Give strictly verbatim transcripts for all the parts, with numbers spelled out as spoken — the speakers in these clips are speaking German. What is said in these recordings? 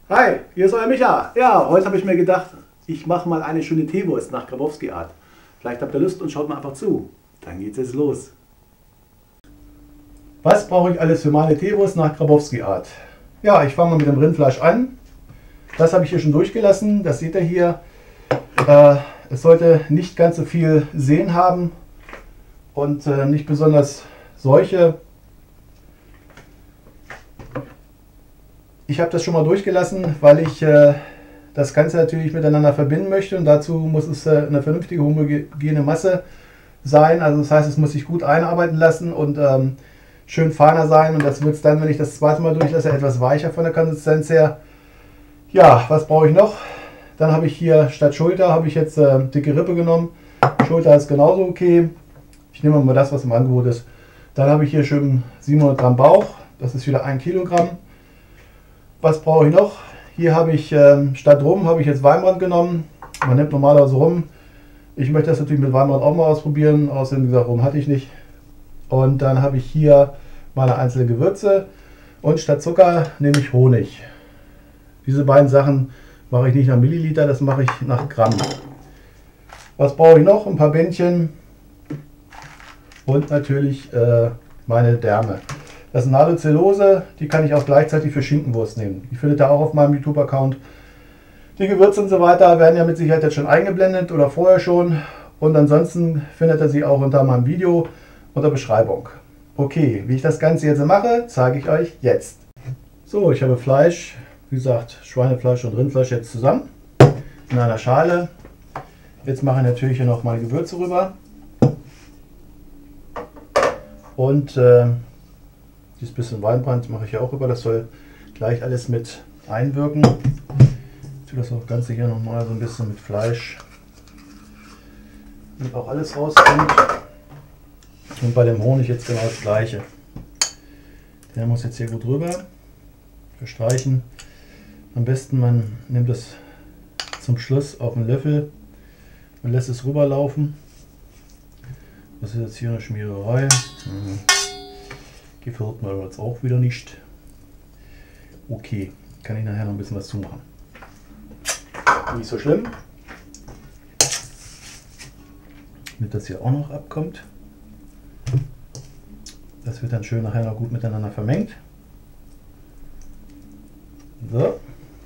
Hi, hier ist euer Micha. Ja, heute habe ich mir gedacht, ich mache mal eine schöne Teewurst nach Grabowski-Art. Vielleicht habt ihr Lust und schaut mal einfach zu. Dann geht's jetzt los. Was brauche ich alles für meine Teewurst nach Grabowski-Art? Ja, ich fange mal mit dem Rindfleisch an. Das habe ich hier schon durchgelassen. Das seht ihr hier. Äh, es sollte nicht ganz so viel Sehnen haben und äh, nicht besonders Seuche. Ich habe das schon mal durchgelassen, weil ich äh, das Ganze natürlich miteinander verbinden möchte und dazu muss es äh, eine vernünftige homogene Masse sein. Also das heißt, es muss sich gut einarbeiten lassen und ähm, schön feiner sein und das wird es dann, wenn ich das zweite Mal durchlasse, etwas weicher von der Konsistenz her. Ja, was brauche ich noch? Dann habe ich hier statt Schulter habe ich jetzt äh, dicke Rippe genommen. Schulter ist genauso okay. Ich nehme mal das, was im Angebot ist. Dann habe ich hier schön siebenhundert Gramm Bauch. Das ist wieder ein Kilogramm. Was brauche ich noch? Hier habe ich ähm, statt Rum habe ich jetzt Weinbrand genommen. Man nimmt normalerweise Rum. Ich möchte das natürlich mit Weinbrand auch mal ausprobieren. Außerdem, wie gesagt, Rum hatte ich nicht. Und dann habe ich hier meine einzelnen Gewürze. Und statt Zucker nehme ich Honig. Diese beiden Sachen mache ich nicht nach Milliliter, das mache ich nach Gramm. Was brauche ich noch? Ein paar Bändchen. Und natürlich äh, meine Därme. Das ist Nadelcellulose, die kann ich auch gleichzeitig für Schinkenwurst nehmen. Die findet ihr auch auf meinem YouTube-Account. Die Gewürze und so weiter werden ja mit Sicherheit jetzt schon eingeblendet oder vorher schon. Und ansonsten findet ihr sie auch unter meinem Video unter Beschreibung. Okay, wie ich das Ganze jetzt mache, zeige ich euch jetzt. So, ich habe Fleisch, wie gesagt, Schweinefleisch und Rindfleisch jetzt zusammen in einer Schale. Jetzt mache ich natürlich hier noch meine Gewürze rüber. Und äh, dieses bisschen Weinbrand mache ich ja auch rüber, das soll gleich alles mit einwirken. Ich tue das auch Ganze hier nochmal so ein bisschen mit Fleisch, damit auch alles rauskommt. Und bei dem Honig jetzt genau das gleiche. Der muss jetzt hier gut rüber verstreichen. Am besten man nimmt es zum Schluss auf einen Löffel und lässt es rüberlaufen. Das ist jetzt hier eine Schmiererei. Mhm. Gefällt mir jetzt auch wieder nicht. Okay, kann ich nachher noch ein bisschen was zumachen. Nicht so schlimm. Damit das hier auch noch abkommt. Das wird dann schön nachher noch gut miteinander vermengt. So.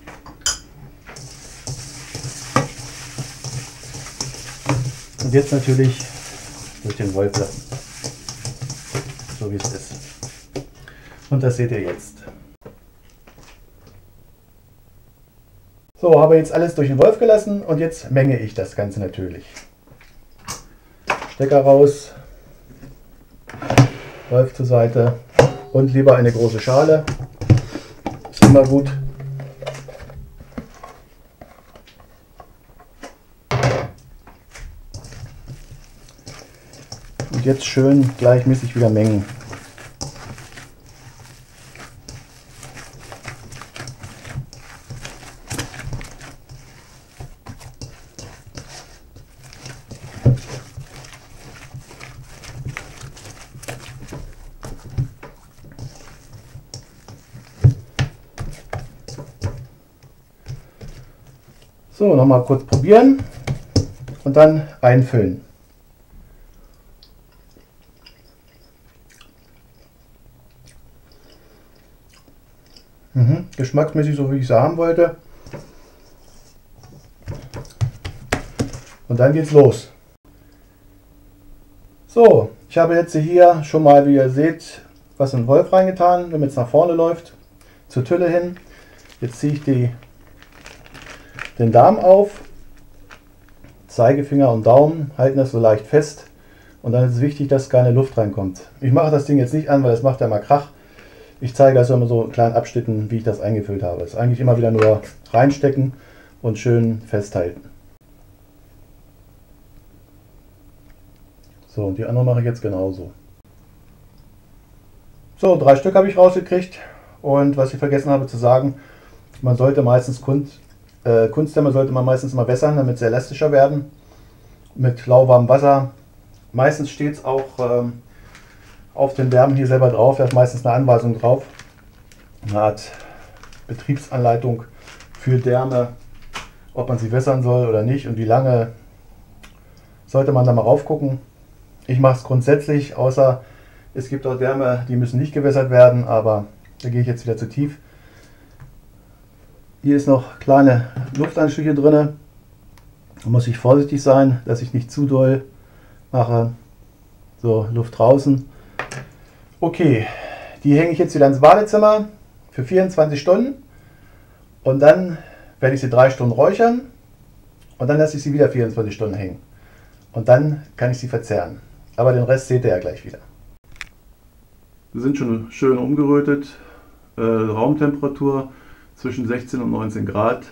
Und jetzt natürlich durch den Wolf lassen. So wie es ist. Und das seht ihr jetzt. So, habe jetzt alles durch den Wolf gelassen und jetzt menge ich das Ganze natürlich. Stecker raus, Wolf zur Seite und lieber eine große Schale. Ist immer gut. Und jetzt schön gleichmäßig wieder mengen. So, nochmal kurz probieren und dann einfüllen. Mhm, geschmacksmäßig so wie ich es haben wollte. Und dann geht's los. So, ich habe jetzt hier schon mal, wie ihr seht, was in den Wolf reingetan, damit es nach vorne läuft, zur Tülle hin. Jetzt ziehe ich die den Darm auf, Zeigefinger und Daumen halten das so leicht fest und dann ist es wichtig, dass keine Luft reinkommt. Ich mache das Ding jetzt nicht an, weil das macht ja mal Krach. Ich zeige das immer so in kleinen Abschnitten, wie ich das eingefüllt habe. Das ist eigentlich immer wieder nur reinstecken und schön festhalten. So, und die andere mache ich jetzt genauso. So, drei Stück habe ich rausgekriegt und was ich vergessen habe zu sagen, man sollte meistens Kunst Äh, Kunstdämme sollte man meistens mal wässern, damit sie elastischer werden. Mit lauwarmem Wasser. Meistens steht es auch ähm, auf den Därmen hier selber drauf. Da ist meistens eine Anweisung drauf. Eine Art Betriebsanleitung für Därme, ob man sie wässern soll oder nicht und wie lange, sollte man da mal raufgucken. Ich mache es grundsätzlich, außer es gibt auch Därme, die müssen nicht gewässert werden, aber da gehe ich jetzt wieder zu tief. Hier ist noch kleine Luftanschlüsse drin. Da muss ich vorsichtig sein, dass ich nicht zu doll mache. So, Luft draußen. Okay, die hänge ich jetzt wieder ins Badezimmer für vierundzwanzig Stunden und dann werde ich sie drei Stunden räuchern und dann lasse ich sie wieder vierundzwanzig Stunden hängen. Und dann kann ich sie verzehren. Aber den Rest seht ihr ja gleich wieder. Sie sind schon schön umgerötet. Äh, Raumtemperatur zwischen sechzehn und neunzehn Grad.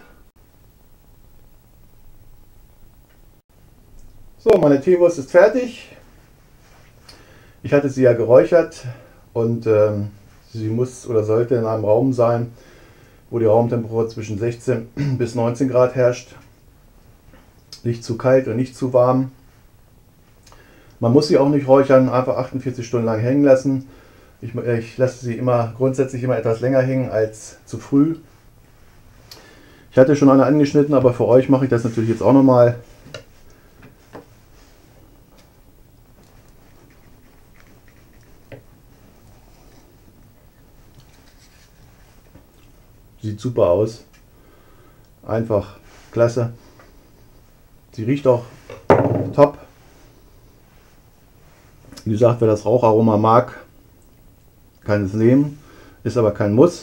So, meine Teewurst ist fertig. Ich hatte sie ja geräuchert und ähm, sie muss oder sollte in einem Raum sein, wo die Raumtemperatur zwischen sechzehn bis neunzehn Grad herrscht. Nicht zu kalt und nicht zu warm. Man muss sie auch nicht räuchern, einfach achtundvierzig Stunden lang hängen lassen. Ich, ich lasse sie immer grundsätzlich immer etwas länger hängen als zu früh. Ich hatte schon eine angeschnitten, aber für euch mache ich das natürlich jetzt auch nochmal. Sieht super aus. Einfach klasse. Sie riecht auch top. Wie gesagt, wer das Raucharoma mag, kann es nehmen. Ist aber kein Muss.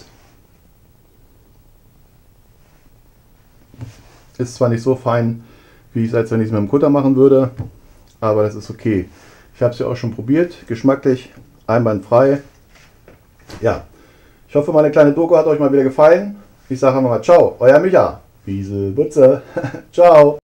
Ist zwar nicht so fein, wie ich es, als wenn ich es mit dem Kutter machen würde, aber das ist okay. Ich habe es ja auch schon probiert. Geschmacklich, einwandfrei. Ja. Ich hoffe, meine kleine Doku hat euch mal wieder gefallen. Ich sage mal ciao, euer Micha. Wiesel Butze. Ciao.